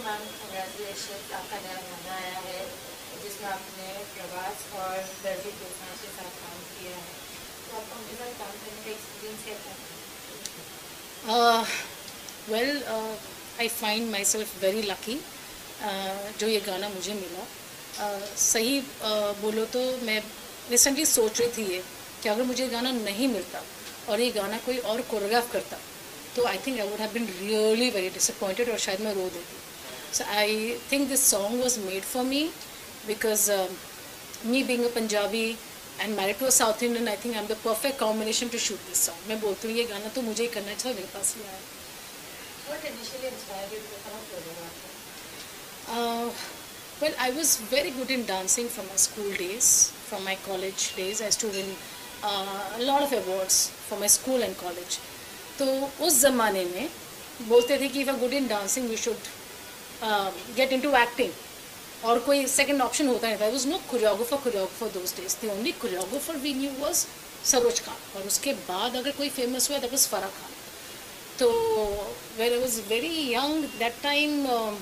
Ma'am congratulation, आपका नया गाना आया है जिसमें आपने प्रभास और दिलजीत दोसांझ के साथ काम किया है, तो आपका उनके साथ काम करने का एक्सपीरियंस कैसा है? Well, I find myself very lucky जो ये गाना मुझे मिला. सही बोलो तो मैं रिसेंटली सोच रही थी ये कि अगर मुझे गाना नहीं मिलता और ये गाना कोई और कोरियोग्राफ करता तो I think I would have been really very disappointed और शायद मैं रो देती. So I think this song was made for me because me being a Punjabi and married to a South Indian, I think I am the perfect combination to shoot this song. मैं बोलती हूँ ये गाना तो मुझे ही करना चाहिए, मेरे पास ही आया. What initially inspired you to become a choreographer? Well, I was very good in dancing from my school days, from my college days. I used to win a lot of awards for my school and college. तो उस ज़माने में बोलते थे कि if you're good in dancing, you should get into acting. और कोई second option होता नहीं था. There was no choreographer those days. The only choreographer we knew was Saroj Khan. और उसके बाद अगर कोई famous हुआ that was फराह खान. तो when I was very young that time,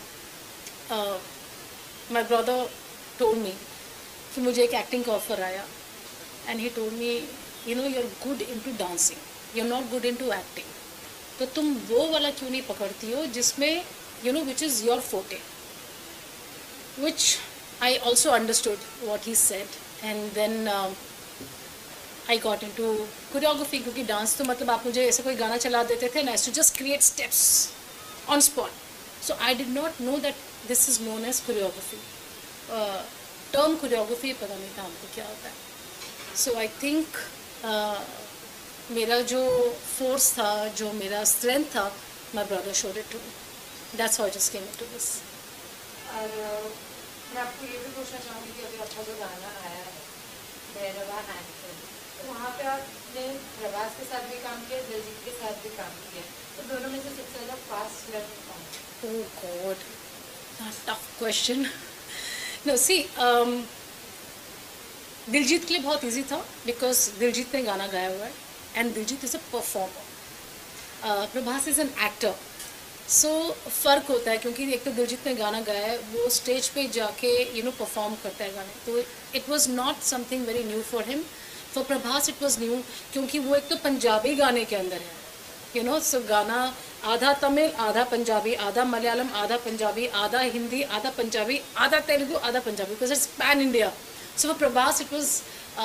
my brother told me कि मुझे एक एक्टिंग का ऑफर आया and he told me you know you are good into dancing, you are not good into acting, तो तुम वो वाला क्यों नहीं पकड़ती हो जिसमें you know which is your forte. Which I also understood what he said and then I got into choreography, क्योंकि डांस तो मतलब आप मुझे ऐसे कोई गाना चला देते थे ना, to just create steps on spot. So I did not know that this is known as choreography. Term choreography पता नहीं था हमको क्या होता है. सो आई थिंक मेरा जो फोर्स था, जो मेरा स्ट्रेंथ था, my brother showed it to me. That's how I just came into this. और मैं आपको ये भी पूछना चाहूँगी कि अभी आपका जो गाना आया है भैरवा एंथम, तो वहाँ पे आपने प्रभास के साथ भी काम किया, दिलजीत के साथ भी काम किया, तो दोनों में से सबसे ज़्यादा फास्ट लर्निंग कौन है? Oh God, that's a tough question. No, see, Diljit के लिए बहुत इजी था बिकॉज दिलजीत ने गाना गाया हुआ है and Diljit is a performer. Prabhas is an actor. So फ़र्क होता है क्योंकि एक तो दिलजीत ने गाना गाया है, वो स्टेज पे जाके यू नो परफॉर्म करता है गाने, तो it was not something very new for him. For Prabhas it was new क्योंकि वो एक तो पंजाबी गाने के अंदर है, यू नो. सो गाना आधा तमिल, आधा पंजाबी, आधा मलयालम, आधा पंजाबी, आधा हिंदी, आधा पंजाबी, आधा तेलुगु, आधा Punjabi, because it's pan India. So for Prabhas it was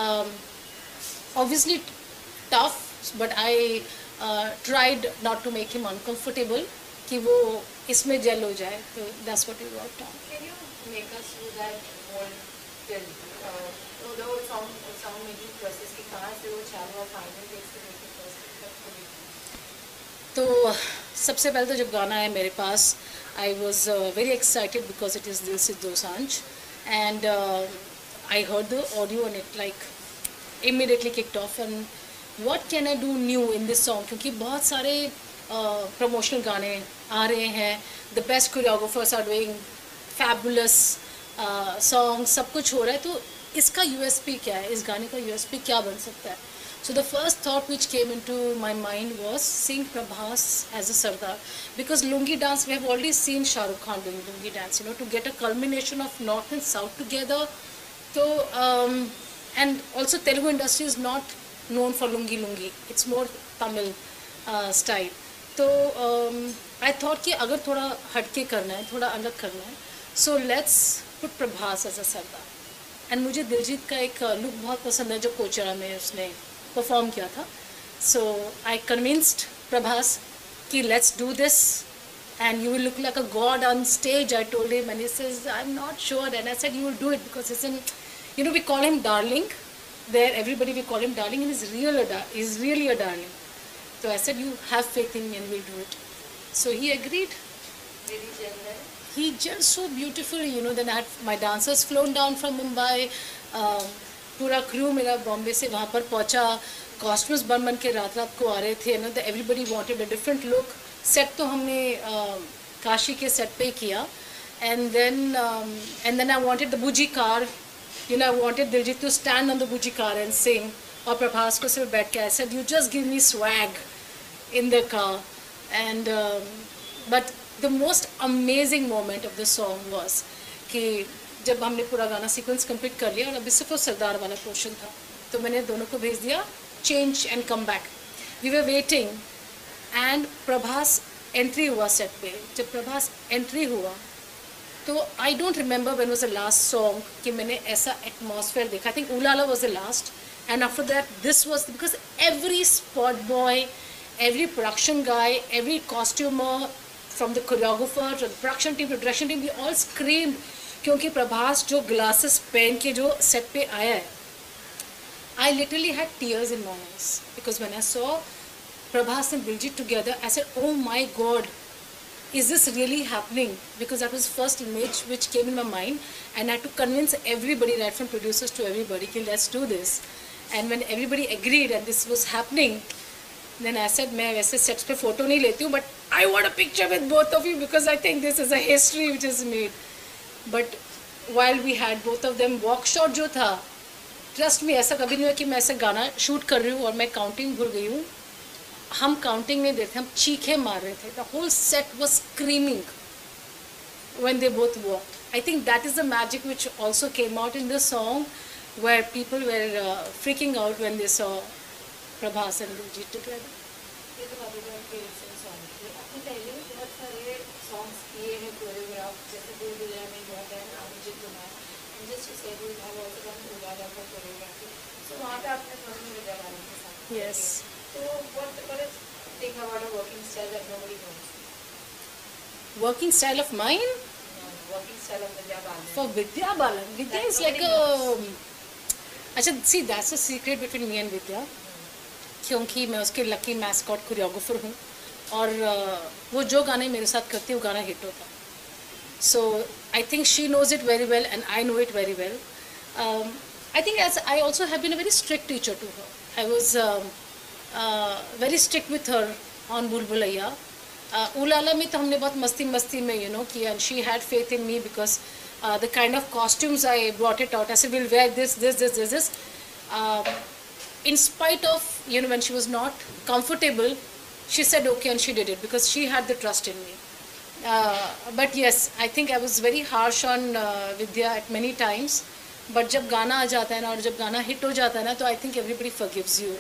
obviously tough, but I tried not to make him uncomfortable कि वो इसमें जेल हो जाए. तो that's what we worked on. Can you make us do that whole till the whole song making process कि कहाँ से वो चालू और फाइनल टेक्स से लेकर फर्स्ट तक पूरी? तो सबसे पहले तो जब गाना आया मेरे पास, I was very excited because it is Diljit Dosanjh and I heard the audio and it like immediately kicked off. And what can I do new in this song, क्योंकि बहुत सारे प्रमोशनल गाने आ रहे हैं, the best choreographers are doing fabulous song, सब कुछ हो रहा है, तो इसका यूएसपी क्या है, इस गाने का यूएसपी क्या बन सकता है. So the first thought which came into my mind was seeing Prabhas as a Sardar, because Lungi dance, we have already seen Shah Rukh Khan doing Lungi dance, you know, to get a culmination of North and South together. So and also Telugu industry is not known for Lungi, it's more Tamil style. तो I thought कि अगर थोड़ा हटके करना है, थोड़ा अलग करना है, so let's put Prabhas as a Sardar. And मुझे दिलजीत का एक लुक बहुत पसंद है जो कोचरा में उसने परफॉर्म किया था. सो आई कन्विंस्ड प्रभास कि let's do this and you will look like a god on stage. I told him and he says I am not sure and I said you will do it because it's in you know we call him darling there, everybody we call him darling and is really a darling. तो I said you have faith in me and will do it. So he agreed. He just so beautiful, you know. Then I had my dancers flown down from Mumbai. पूरा crew मेरा बॉम्बे से वहाँ पर पहुँचा. Costumes बन के रात को आ रहे थे, ना. Everybody wanted a different look. Set तो हमने काशी के सेट पे किया. And then I wanted the buggy car, you know. I wanted Diljit to stand on the buggy car and sing, और प्रभास को सिर्फ बैठ के. I said you just give me swag in the car. And but the most amazing moment of the song was कि जब हमने पूरा गाना सीक्वेंस कंप्लीट कर लिया और अभी सिर्फ वो सरदार वाला पोर्शन था, तो मैंने दोनों को भेज दिया change and come back. We were waiting and Prabhas entry हुआ सेट पे. जब प्रभास एंट्री हुआ तो I don't remember when was the last song कि मैंने ऐसा एटमॉस्फेयर देखा. I think ooh la was the last and after that this was, because every spot boy, every production guy, every costumer, from the choreographer to the production team to the direction team, we all screamed क्योंकि प्रभास जो glasses पहन के जो set पे आया है, I literally had tears in my eyes because when I saw Prabhas and Diljit together, I said, oh my God, is this really happening? Because that was the first image which came in my mind, and I had to convince everybody, right from producers to everybody, कि let's do this. And when everybody agreed and this was happening, then I said, मैं वैसे sets पे photo नहीं लेती हूँ, but I want a picture with both of you because I think this is a history which is made. But while we had both of them, walk shot जो था, trust me, ऐसा कभी नहीं हुआ कि मैं ऐसे गाना shoot कर रही हूँ और मैं counting भूल गई हूँ. हम counting नहीं देते, हम चीखे मार रहे थे. The whole set was screaming when they both walked. I think that is the magic which also came out in the song, where people were freaking out when they saw Prabhas and Diljit together. ये तो काफी बार के recent song थे. आपने पहले भी बहुत सारे songs किए हैं choreograph, जैसे बुलबुलिया में हुआ था Abhijit Kumar. And just to say, you have also done Ulala for choreography. So वहाँ पे आपने दोनों विद्या बालन के साथ. Yes. So what is thing about a working style that nobody knows? Working style of mine? Working style of Vidya Balan. For Vidya Balan. Vidya is like a... अच्छा, see, that's a secret between me and Vidya. क्योंकि मैं उसके lucky mascot choreographer हूँ और वो जो गाने मेरे साथ करती है वो गाना हिट होता है. So I think she knows it very well and I know it very well. I think as I also have been a very strict teacher to her. I was very strict with her on बुलबुलैया. Ooh la la में तो हमने बहुत मस्ती मस्ती में किया, and she had faith in me because the kind of costumes I brought it out. I said will wear this. In spite of, when she was not comfortable, she said okay and she did it because she had the trust in me. But yes, I think I was very harsh on Vidya at many times. But जब गाना आ जाता है ना और जब गाना hit हो जाता है ना, तो I think everybody forgives you.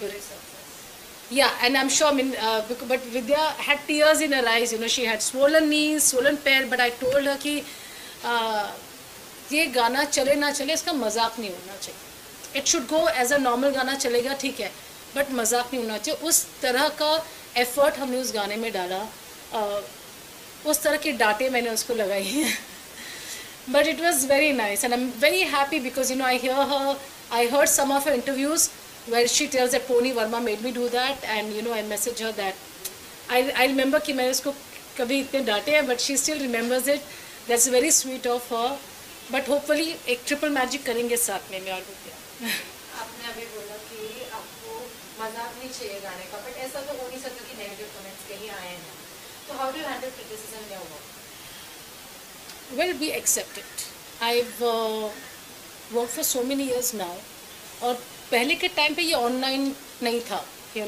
Yeah, and I'm sure, but Vidya had tears in her eyes. She had swollen knees, swollen pair. But I told her कि ये गाना चले ना चले, इसका मजाक नहीं होना चाहिए. It should go as a normal गाना चलेगा, ठीक है, बट मजाक नहीं होना चाहिए. उस तरह का एफर्ट हमने उस गाने में डाला, उस तरह की डांटें मैंने उसको लगाई हैं. But it was very nice and I am very happy because I heard some of her interviews where she tells that Pony Verma made me do that and I message her that I remember कि मैंने उसको कभी इतने डांटे हैं, but she still remembers it. That's very sweet of her. But hopefully एक triple magic करेंगे साथ में मैं और विद्या. आपने अभी बोला कि आपको मजाक नहीं चाहिए गाने का, बट ऐसा तो हो नहीं सकता कि नेगेटिव कमेंट्स कहीं आए हैं. तो how do you handle criticism in your work? Well, we accept it. I've worked for so many years now. और पहले के टाइम पे ये ऑनलाइन नहीं था,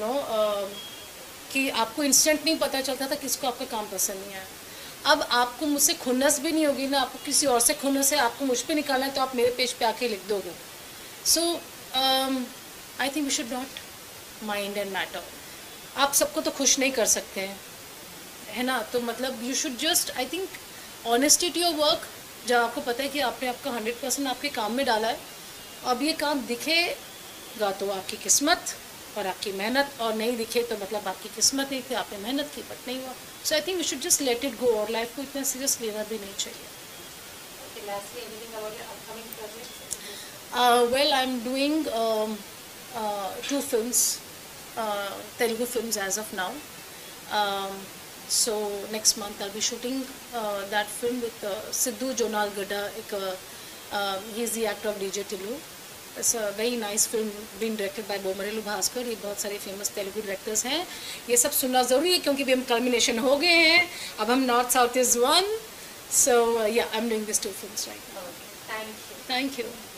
कि आपको इंस्टेंट नहीं पता चलता था किसको आपका काम पसंद नहीं आया. अब आपको मुझसे खुन्नस भी नहीं होगी ना, आपको किसी और से खुन्नस है, आपको मुझ पे निकालना है तो आप मेरे पेज पे आके लिख दोगे. So I think we should not mind and matter. आप सबको तो खुश नहीं कर सकते हैं, है ना. तो मतलब you should just, I think, honesty to your work. जब आपको पता है कि आपने आपका 100% आपके काम में डाला है, अब ये काम दिखेगा तो आपकी किस्मत और आपकी मेहनत, और नहीं दिखे तो मतलब आपकी किस्मत नहीं थी, आपने मेहनत की बट नहीं हुआ. So I think we should just let it go, और लाइफ को इतना सीरियस लेना भी नहीं चाहिए. Well, I'm doing 2 films, Telugu films as of now. So next month I'll be shooting that film with Sidhu Jonal Gada. He's the actor of DJ Tillu. It's a very nice film being directed by Bomareelu Bhaskar. ये बहुत सारे famous Telugu directors हैं. ये सब सुनना ज़रूरी है क्योंकि भी हम कल्मिनेशन हो गए हैं. अब हम north south is one. So yeah, I'm doing these 2 films right now. Thank you. Thank you.